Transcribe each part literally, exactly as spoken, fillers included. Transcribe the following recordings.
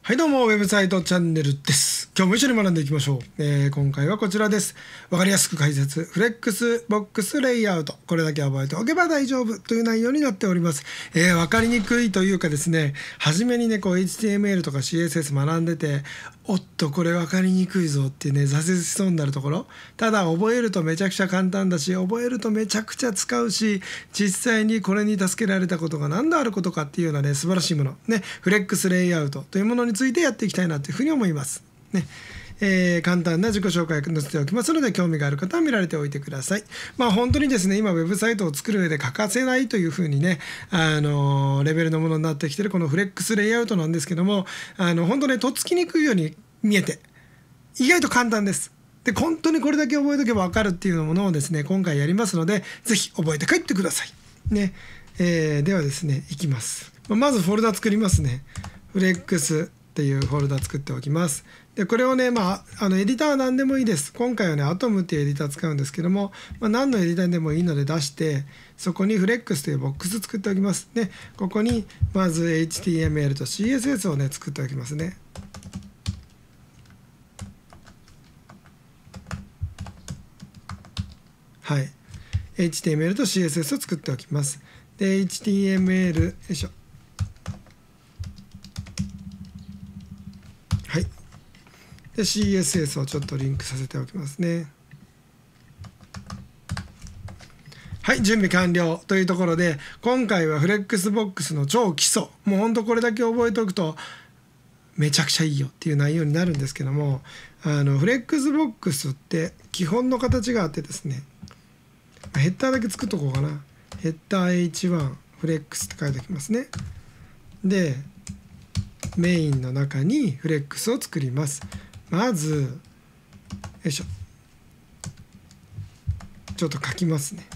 はいどうも、ウェブサイトチャンネルです。今日も一緒に学んでいきましょう。えー、今回はこちらです。わかりやすく解説、フレックスボックスレイアウト。これだけ覚えておけば大丈夫という内容になっております。えー、わかりにくいというかですね、初めにね、こう エイチティーエムエル とか シーエスエス 学んでて、おっとこれわかりにくいぞってね、挫折しそうになるところ。ただ覚えるとめちゃくちゃ簡単だし、覚えるとめちゃくちゃ使うし、実際にこれに助けられたことが何度あることかっていうようなね、素晴らしいもの。ね、フレックスレイアウトというものについてやっていきたいなというふうに思います。ね。えー、簡単な自己紹介を載せておきますので、興味がある方は見られておいてください。まあ本当にですね、今ウェブサイトを作る上で欠かせないというふうにね、あのー、レベルのものになってきてるこのフレックスレイアウトなんですけども、あの本当ね、とっつきにくいように見えて意外と簡単です。で、本当にこれだけ覚えとけば分かるっていうものをですね、今回やりますので、ぜひ覚えて帰ってください。ね。えー、ではですね、いきます。まずフォルダ作りますね。フレックスっていうフォルダ作っておきます。で、これをね、まあ、あのエディターは何でもいいです。今回はね、アトムっていうエディター使うんですけども、まあ、何のエディターでもいいので出して、そこにフレックスというボックス作っておきます。で、ここにまず エイチティーエムエル と シーエスエス をね、作っておきますね。はい。エイチティーエムエル と シーエスエス を作っておきます。で、エイチティーエムエル、よいしょ。はい。で、シーエスエス をちょっとリンクさせておきますね。はい、準備完了というところで、今回はフレックスボックスの超基礎、もうほんとこれだけ覚えておくと、めちゃくちゃいいよっていう内容になるんですけども、あのフレックスボックスって基本の形があってですね、ヘッダーだけ作っとこうかな。ヘッダー エイチワン フレックスって書いておきますね。で、メインの中にフレックスを作ります。まず、よいしょ。ちょっと書きますね。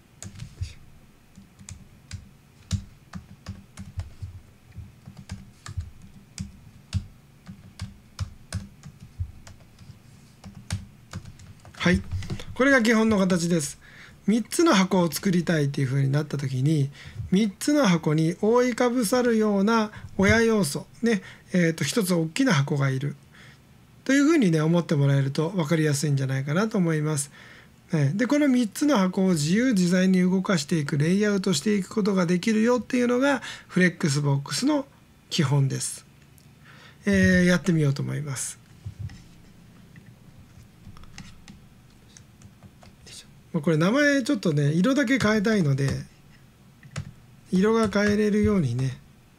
はい。これが基本の形です。みっつの箱を作りたいっていう風になった時に、みっつの箱に覆いかぶさるような親要素、ね、えーと、ひとつ大きな箱がいる。というふうにね、思ってもらえると分かりやすいんじゃないかなと思います。で、このみっつの箱を自由自在に動かしていく、レイアウトしていくことができるよっていうのがフレックスボックスの基本です。えー、やってみようと思います。これ名前ちょっとね、色だけ変えたいので、色が変えれるようにね、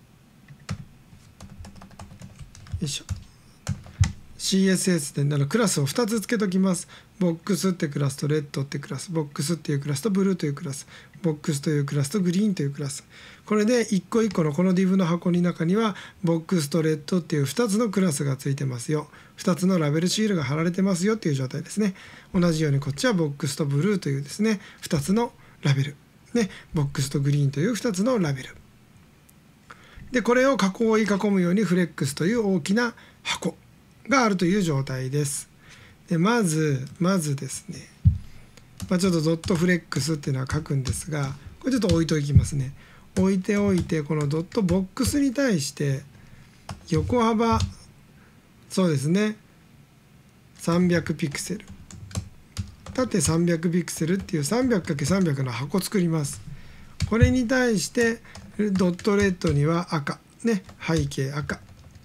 よいしょ。シーエスエス でなるクラスをふたつつけときます。ボックスってクラスとレッドってクラス、ボックスっていうクラスとブルーというクラス、ボックスというクラスとグリーンというクラス。これで一個一個のこの div の箱の中にはボックスとレッドっていうふたつのクラスがついてますよ。ふたつのラベルシールが貼られてますよっていう状態ですね。同じようにこっちはボックスとブルーというですね、ふたつのラベル。ね、ボックスとグリーンというふたつのラベル。で、これを囲い囲むようにフレックスという大きな箱があるという状態です。で、まず、まずですね、まあ、ちょっとドットフレックスっていうのは書くんですが、これちょっと置いておきますね。置いておいて、このドットボックスに対して横幅、そうですね、さんびゃくピクセル。縦さんびゃくピクセルっていう さんびゃくかけるさんびゃく の箱作ります。これに対してドットレッドには赤、ね、背景赤。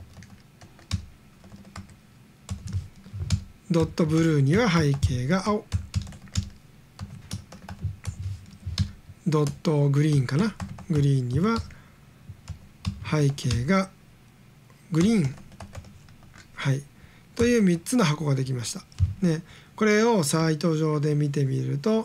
ドットブルーには背景が青。ドットグリーンかな。グリーンには背景がグリーン。はい。というみっつの箱ができました。ね。これをサイト上で見てみると、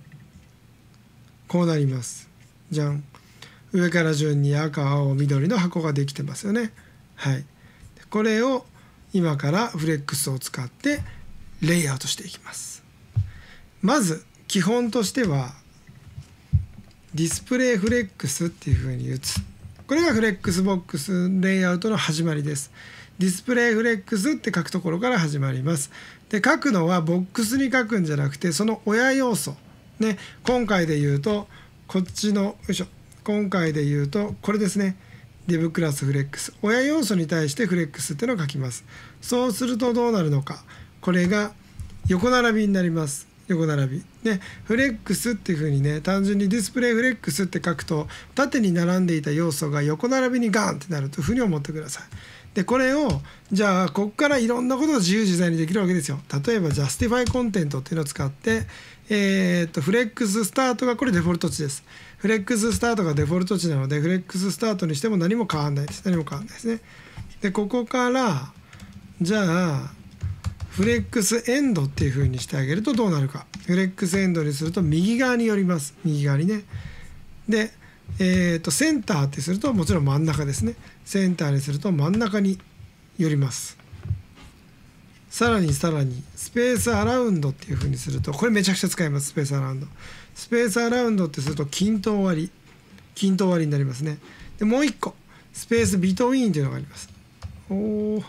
こうなります。じゃん。上から順に赤、青、緑の箱ができてますよね。はい。これを今からフレックスを使ってレイアウトしていきます。まず基本としてはディスプレイフレックスっていうふうに打つ。これがフレックスボックスレイアウトの始まりです。ディスプレイフレックスって書くところから始まります。で、書くのはボックスに書くんじゃなくて、その親要素ね、今回で言うとこっちのよいしょ今回で言うとこれですね。 デブクラスフレックス、親要素に対してフレックスっていうのを書きます。そうするとどうなるのか、これが横並びになります。横並びね、フレックスっていう風にね、単純にディスプレイフレックスって書くと縦に並んでいた要素が横並びにガーンってなるという風に思ってください。でこれをじゃあここからいろんなことを自由自在にできるわけですよ。例えばジャスティファイコンテントっていうのを使って、えー、っとフレックススタートがこれデフォルト値です。フレックススタートがデフォルト値なのでフレックススタートにしても何も変わんないです。何も変わんないですね。でここからじゃあフレックスエンドっていう風にしてあげるとどうなるか。フレックスエンドにすると右側に寄ります。右側にね。で、えー、とセンターってするともちろん真ん中ですね。センターにすると真ん中に寄ります。さらにさらにスペースアラウンドっていう風にするとこれめちゃくちゃ使います。スペースアラウンド。スペースアラウンドってすると均等割り。均等割りになりますね。でもう一個スペースビトウィーンというのがあります。おー。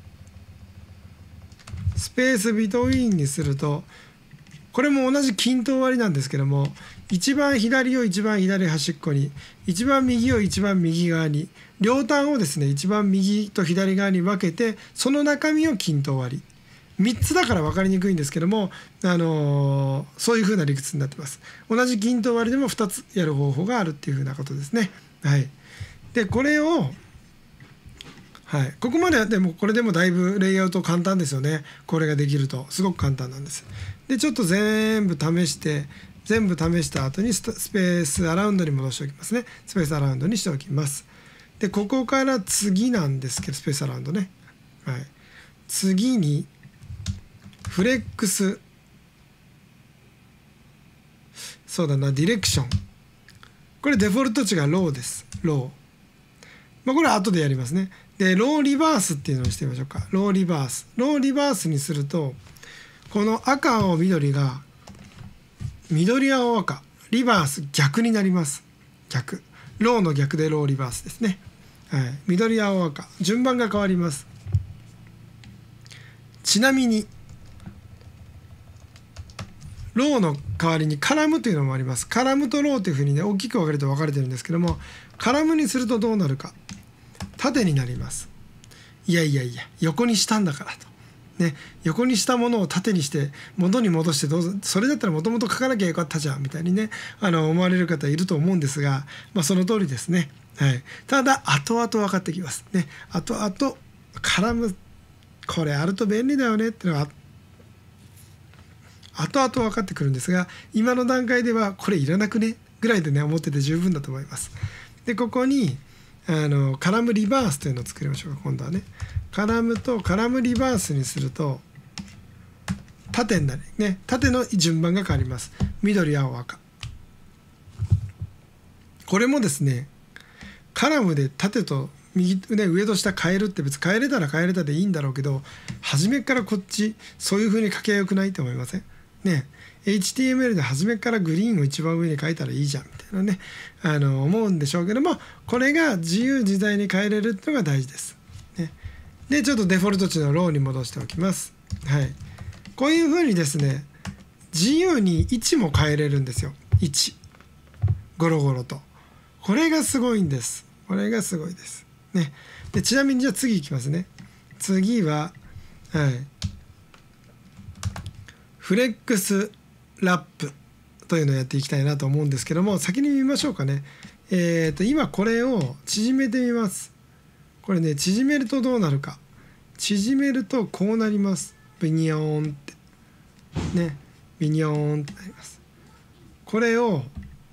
スペースビトウィーンにするとこれも同じ均等割りなんですけども、一番左を一番左端っこに、一番右を一番右側に、両端をですね一番右と左側に分けてその中身を均等割り。みっつだから分かりにくいんですけども、あのー、そういう風な理屈になってます。同じ均等割りでもふたつやる方法があるっていう風なことですね。はい、でこれをはい、ここまででもこれでもだいぶレイアウト簡単ですよね。これができるとすごく簡単なんです。でちょっと全部試して全部試した後にスペースアラウンドに戻しておきますね。スペースアラウンドにしておきます。でここから次なんですけどスペースアラウンドね、はい、次にフレックスそうだなディレクション、これデフォルト値がローです。ロー、まあ、これは後でやりますね。でローリバースっていうのにしてみましょうか。ローリバースローリバースにするとこの赤青緑が緑青赤リバース逆になります。逆、ローの逆でローリバースですね。はい、緑青赤順番が変わります。ちなみにローの代わりにカラムというのもあります。カラムとローというふうにね大きく分かれて分かれてるんですけども、カラムにするとどうなるか、縦になります。いやいやいや横にしたんだからとね、横にしたものを縦にして元に戻してどうぞ、それだったらもともと書かなきゃよかったじゃんみたいにねあの思われる方いると思うんですが、まあ、その通りですね。はい、ただ後々分かってきますね。後々カラムこれあると便利だよねっていうのが後々分かってくるんですが、今の段階ではこれいらなくねぐらいでね思ってて十分だと思います。でここにあのカラムリバースというのを作りましょうか。今度はねカラムとカラムリバースにすると縦になるね、縦の順番が変わります。緑青赤、これもですねカラムで縦と右、ね、上と下変えるって別に変えれたら変えれたでいいんだろうけど、初めからこっちそういう風に書きゃよくないと思いませんね。 エイチティーエムエル で初めからグリーンを一番上に書いたらいいじゃんみたいなねあの思うんでしょうけども、これが自由自在に変えれるっていうのが大事です、ね、でちょっとデフォルト値のローに戻しておきます。はい、こういう風にですね自由に位置も変えれるんですよ。位置ゴロゴロと、これがすごいんです。これがすごいですね。でちなみにじゃあ次いきますね。次は、はい、フレックスラップというのをやっていきたいなと思うんですけども、先に見ましょうかね。えーと今これを縮めてみます。これね縮めるとどうなるか。縮めるとこうなります。ビニョーンってね、ビニョーンってなります。これを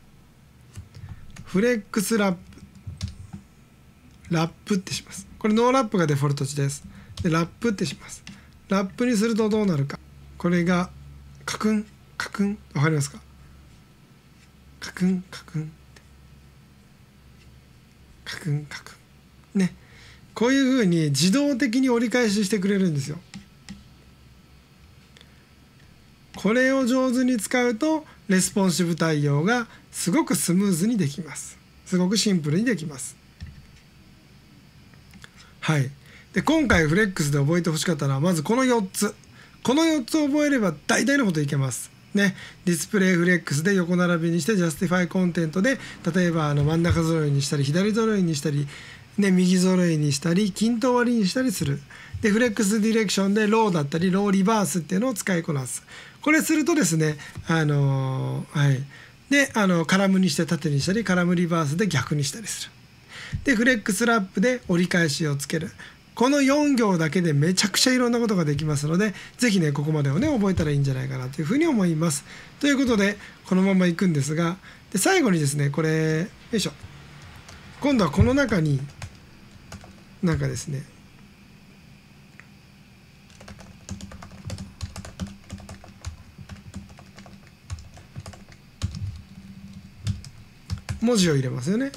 フレックスラップラップってします。これノーラップがデフォルト値です。でラップってします。ラップにするとどうなるか。これがカクンカクンわかりますか。カクンカクンカクンカクンね、こういうふうに自動的に折り返ししてくれるんですよ。これを上手に使うとレスポンシブ対応がすごくスムーズにできます。すごくシンプルにできます。はい、で今回フレックスで覚えてほしかったのはまずこのよっつ、このよっつを覚えれば大体のこといけますね。ディスプレイフレックスで横並びにしてジャスティファイコンテントで例えばあの真ん中揃いにしたり左揃いにしたりで右揃いにしたり均等割りにしたりする。でフレックスディレクションでローだったりローリバースっていうのを使いこなす。これするとですねあのー、はいであのカラムにして縦にしたりカラムリバースで逆にしたりする。でフレックスラップで折り返しをつける。このよん行だけでめちゃくちゃいろんなことができますので、ぜひねここまでをね覚えたらいいんじゃないかなというふうに思います。ということでこのままいくんですが、で最後にですねこれよいしょ、今度はこの中になんかですね文字を入れますよね。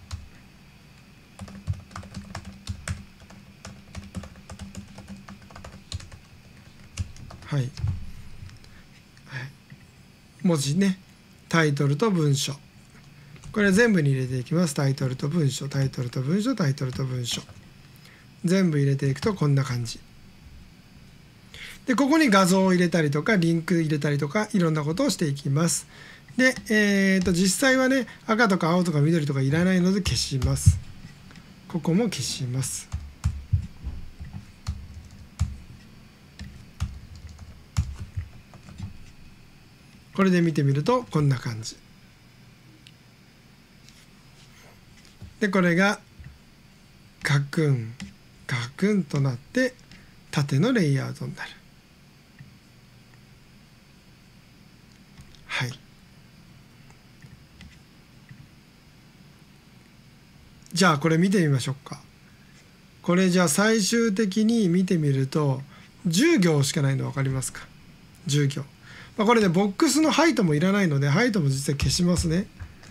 はい、はい、文字ね、タイトルと文章、これ全部に入れていきます。タイトルと文章、タイトルと文章、タイトルと文章、全部入れていくとこんな感じで、ここに画像を入れたりとかリンク入れたりとかいろんなことをしていきます。で、えー、と実際はね赤とか青とか緑とかいらないので消します。ここも消します。これで見てみるとこんな感じで、これがガクンガクンとなって縦のレイアウトになる。はい、じゃあこれ見てみましょうか。これじゃあ最終的に見てみるとじゅう行しかないの分かりますか。じゅう行、まあ、これでボックスのハイトもいらないのでハイトも実際消しますね。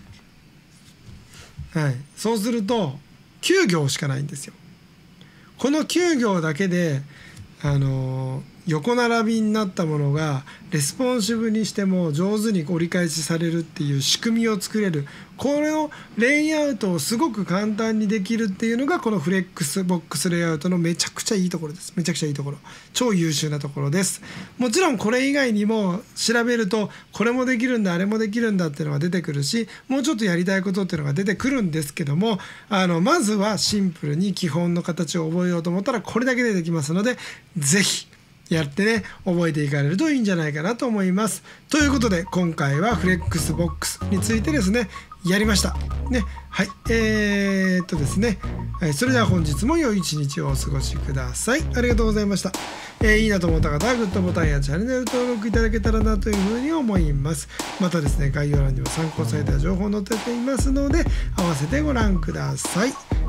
はい、そうするときゅう行しかないんですよ。このきゅう行だけであのー横並びになったものがレスポンシブにしても上手に折り返しされるっていう仕組みを作れる、これをレイアウトをすごく簡単にできるっていうのがこのフレックスボックスレイアウトのめちゃくちゃいいところです。めちゃくちゃいいところ、超優秀なところです。もちろんこれ以外にも調べるとこれもできるんだあれもできるんだっていうのが出てくるし、もうちょっとやりたいことっていうのが出てくるんですけども、あのまずはシンプルに基本の形を覚えようと思ったらこれだけでできますので、ぜひやってね覚えていかれるといいんじゃないかなと思います。ということで今回はフレックスボックスについてですねやりましたね。はい、えー、っとですね、はい、それでは本日も良い一日をお過ごしください。ありがとうございました。えー、いいなと思った方はグッドボタンやチャンネル登録いただけたらなというふうに思います。またですね概要欄にも参考された情報載っていますので合わせてご覧ください。